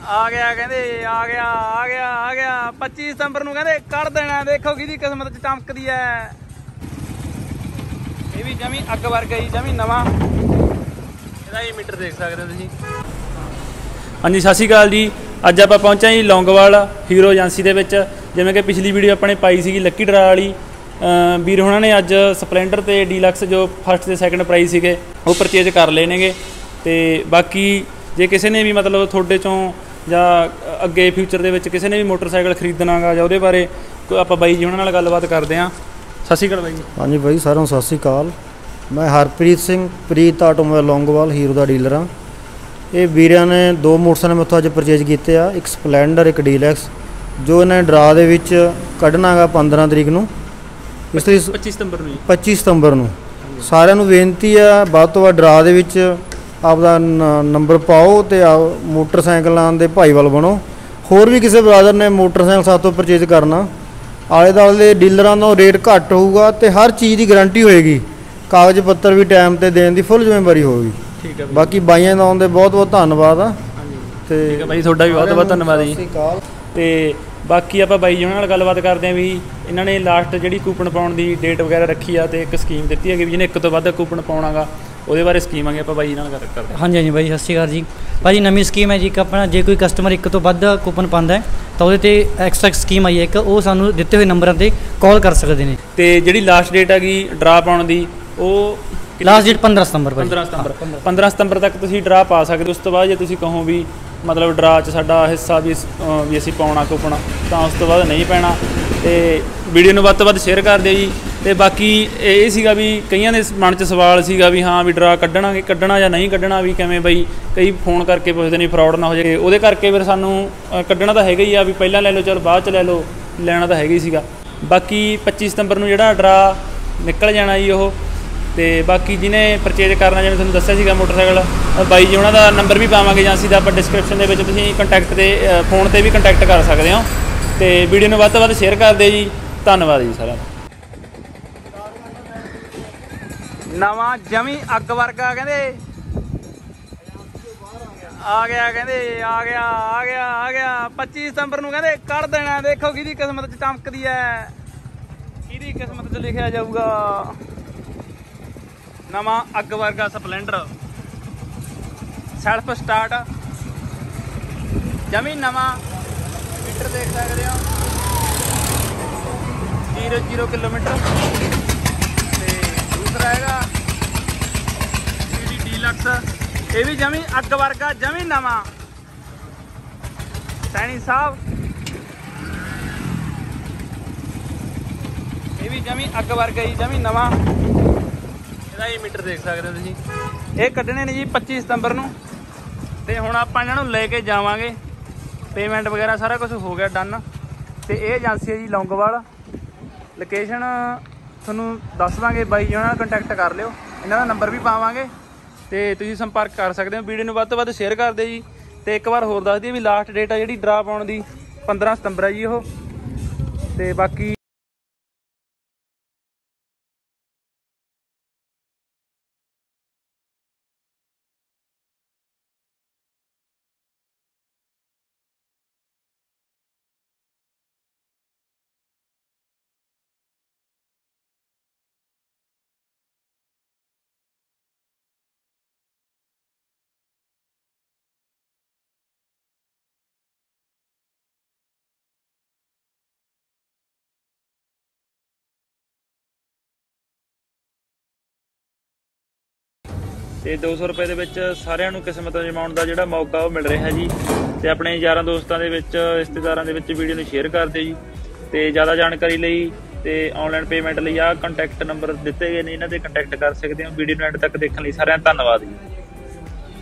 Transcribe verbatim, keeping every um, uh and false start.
आ गया कहते आ गया आ गया आ गया पच्चीस सितंबर नूं कहते कर देना। देखो किहदी किस्मत च चमकदी है। ये भी जमी अग वर्गा ही जमी नवा ਇਹਦਾ ਹੀ ਮੀਟਰ देख सकते हो तुसीं। हाँ जी सत श्री अकाल जी। अज आप पहुंचे जी लौंगोवाल हीरो एजेंसी के विच। जिवें कि पिछली वीडियो अपने पाई सी लक्की ड्रा वाली वीर होना ने अज स्पलेंडर ते डीलक्स जो फस्ट ते सैकेंड प्राइज सीगे वो परचेज कर लए नेगे। ते बाकी जे किसी ने भी मतलब थोड़े चों जां अगे फ्यूचर दे विच किसी ने भी मोटरसाइकिल खरीदना गा जां उहदे बारे आपां बाई जी हुणां नाल गलबात करदे हां। सत श्री अकाल बाई जी। हाँ जी बाई सारों सत श्री अकाल। मैं हरप्रीत सिंह प्रीत आटोमोबाइल लौंगोवाल हीरो का डीलर हाँ। ये वीरिया ने दो मोटरसाइकिल मेथों अज परचेज किए आ, एक स्पलैंडर एक डीलैक्स जो इन्हें ड्रा दे विच कढ़ना गा पंद्रह तरीक नूं इसलिए पच्चीस सितंबर नूं पच्चीस सितंबर नूं सारिਆਂ ਨੂੰ बेनती है ਵੱਧ ਤੋਂ ਵੱਧ ड्रा दे विच आपदा नंबर पाओ तो मोटरसाइकिलों के भाईवाल बनो। होर भी किसी ब्रादर ने मोटरसाइकिल साथ तो परचेज करना आले दुआले डीलरां दा रेट घट होऊगा तो हर चीज़ की गारंटी होएगी। कागज पत्तर भी टाइम पर देने की फुल जिम्मेवारी होगी। ठीक है बाकी बाइयां दा आउंदे बहुत बहुत धन्नवाद आ। ते ठीक है भाई तुहाडा भी बहुत बहुत धन्नवाद जी। ते बाकी आपां बाई जी नाल गलबात करदे आ भी इन्हां ने लास्ट जिहड़ी कूपन पाउण दी डेट वगैरह रखी आ ते एक स्कीम दित्ती है कि जिहने एक तो वध कूपन पाउणागा ਉਹਦੇ ਬਾਰੇ ਸਕੀਮ ਆ ਗਈ ਆਪਾਂ ਬਾਈ ਜੀ ਨਾਲ ਗੱਲ ਕਰਦੇ ਹਾਂ। ਹਾਂਜੀ ਹਾਂਜੀ ਬਾਈ ਸਤਿ ਸ਼੍ਰੀ ਅਕਾਲ ਜੀ। ਭਾਜੀ ਨਵੀਂ ਸਕੀਮ ਹੈ ਜੀ ਇੱਕ ਆਪਣਾ ਜੇ ਕੋਈ ਕਸਟਮਰ ਇੱਕ ਤੋਂ ਵੱਧ ਕੂਪਨ ਪਾਉਂਦਾ ਹੈ ਤਾਂ ਉਹਦੇ ਤੇ ਐਕਸਟਰਾ ਸਕੀਮ ਆਈ ਹੈ ਇੱਕ ਉਹ ਸਾਨੂੰ ਦਿੱਤੇ ਹੋਏ ਨੰਬਰਾਂ ਤੇ ਕਾਲ ਕਰ ਸਕਦੇ ਨੇ। ਤੇ ਜਿਹੜੀ ਲਾਸਟ ਡੇਟ ਹੈਗੀ ਡਰਾ ਪਾਉਣ ਦੀ ਉਹ ਲਾਸਟ ਡੇਟ ਪੰਦਰਾਂ ਸਤੰਬਰ ਭਾਜੀ। ਪੰਦਰਾਂ ਸਤੰਬਰ ਪੰਦਰਾਂ ਸਤੰਬਰ ਤੱਕ ਤੁਸੀਂ ਡਰਾ ਪਾ ਸਕਦੇ। ਉਸ ਤੋਂ ਬਾਅਦ ਜੇ ਤੁਸੀਂ ਕਹੋ ਵੀ ਮਤਲਬ ਡਰਾ 'ਚ ਸਾਡਾ ਹਿੱਸਾ ਵੀ ਵੀ ਅਸੀਂ ਪਾਉਣਾ ਕੂਪਨ ਤਾਂ ਉਸ ਤੋਂ ਬਾਅਦ ਨਹੀਂ ਪੈਣਾ। ਤੇ ਵੀਡੀਓ ਨੂੰ ਵੱਧ ਤੋਂ ਵੱਧ ਸ਼ੇਅਰ ਕਰ ਦਿਓ ਜੀ। ਤੇ ਬਾਕੀ ਇਹ ਸੀਗਾ ਵੀ ਕਈਆਂ ਦੇ ਮਨ 'ਚ ਸਵਾਲ ਸੀਗਾ ਵੀ ਹਾਂ ਵੀ ਡਰਾ ਕੱਢਣਾ ਕੱਢਣਾ ਜਾਂ ਨਹੀਂ ਕੱਢਣਾ ਵੀ ਕਿਵੇਂ ਬਈ ਕਈ ਫੋਨ ਕਰਕੇ ਪੁੱਛਦੇ ਨੇ ਫਰੋਡ ਨਾ ਹੋ ਜਾਏ। ਉਹਦੇ ਕਰਕੇ ਫਿਰ ਸਾਨੂੰ ਕੱਢਣਾ ਤਾਂ ਹੈਗਾ ਹੀ ਆ ਵੀ ਪਹਿਲਾਂ ਲੈ ਲਓ ਚਲ ਬਾਅਦ 'ਚ ਲੈ ਲਓ ਲੈਣਾ ਤਾਂ ਹੈਗਾ ਹੀ ਸੀਗਾ। ਬਾਕੀ ਪੱਚੀ ਸਤੰਬਰ ਨੂੰ ਜਿਹੜਾ ਡਰਾ ਨਿਕਲ ਜਾਣਾ ਜੀ ਉਹ। ਤੇ ਬਾਕੀ ਜਿਹਨੇ ਪਰਚੇਜ ਕਰਨਾ ਜਿਵੇਂ ਤੁਹਾਨੂੰ ਦੱਸਿਆ ਸੀਗਾ ਮੋਟਰਸਾਈਕਲ ਬਾਈ ਜੀ ਉਹਨਾਂ ਦਾ ਨੰਬਰ ਵੀ ਪਾਵਾਂਗੇ ਏਜੰਸੀ ਦਾ ਆਪਾਂ ਡਿਸਕ੍ਰਿਪਸ਼ਨ ਦੇ ਵਿੱਚ ਤੁਸੀਂ ਕੰਟੈਕਟ 'ਤੇ ਫੋਨ 'ਤੇ ਵੀ ਕੰਟੈਕਟ ਕਰ ਸਕਦੇ ਹੋ। ਤੇ ਵੀਡੀਓ ਨੂੰ ਵੱਧ ਤੋਂ ਵੱਧ ਸ਼ੇਅਰ ਕਰ ਦਿਓ ਜੀ। ਧੰਨਵਾਦ ਜੀ ਸਾਰਿਆਂ ਦਾ। ਨਵਾਂ ਜਮੀ ਅੱਗ ਵਰਗਾ ਕਹਿੰਦੇ ਆ ਗਿਆ ਕਹਿੰਦੇ ਆ ਗਿਆ ਆ ਗਿਆ ਆ ਗਿਆ ਪੱਚੀ ਸਤੰਬਰ ਨੂੰ ਕਹਿੰਦੇ ਕਰ ਦੇਣਾ। ਦੇਖੋ ਕਿਹਦੀ ਕਿਸਮਤ 'ਚ ਚਮਕਦੀ ਹੈ ਕਿਹਦੀ ਕਿਸਮਤ 'ਚ ਲਿਖਿਆ ਜਾਊਗਾ। ਨਵਾਂ ਅੱਗ ਵਰਗਾ ਸਪਲੈਂਡਰ ਸੈਲਫ ਸਟਾਰਟ ਜਮੀ ਨਵਾਂ ਮੀਟਰ ਦੇਖ ਸਕਦੇ ਹੋ ਜ਼ੀਰੋ ਜ਼ੀਰੋ ਕਿਲੋਮੀਟਰ। ਤੇ ਦੂਸਰਾ ਹੈਗਾ डीलक्स ये भी जमी अग वर्गा जमी नवा सैनी साहब ये भी जमी अग वर्गा ही जमी नवा ਇਹਦਾ ਹੀ ਮੀਟਰ देख सकते हो तुसीं। ਇਹ ਕੱਢਣੇ ਨੇ ਜੀ पच्चीस ਸਤੰਬਰ ਨੂੰ ਤੇ ਹੁਣ ਆਪਾਂ ਇਹਨਾਂ ਨੂੰ ਲੈ ਕੇ ਜਾਵਾਂਗੇ। पेमेंट वगैरह सारा कुछ हो गया डन। तो ये एजेंसी है जी लौंगोवाल लोकेशन थोनों दस देंगे बाई जी उन्होंने कंटैक्ट कर लियो इन्हों का नंबर भी पावांगे तो तुसीं संपर्क कर सकते हो। वीडियो में वध तो वध शेयर कर दे जी। तो एक बार होर दस दी भी लास्ट डेट है जी ड्रा पाउण दी पंद्रह सितंबर है जी वो। तो बाकी तो दो सौ रुपये के सारिਆਂ ਨੂੰ किस्मत जमाउण का जोड़ा मौका वो मिल रहा है जी। तो अपने यारां दोस्तों के रिश्तेदारों के वीडियो में शेयर कर दे जी। तो ज़्यादा जानकारी लई तो ऑनलाइन पेमेंट लिए आ कंटैक्ट नंबर दिते गए ने इन्हां ते कंटैक्ट कर सकते हो। वीडियो एंड तक देखने सारिਆਂ ਦਾ धन्नवाद जी।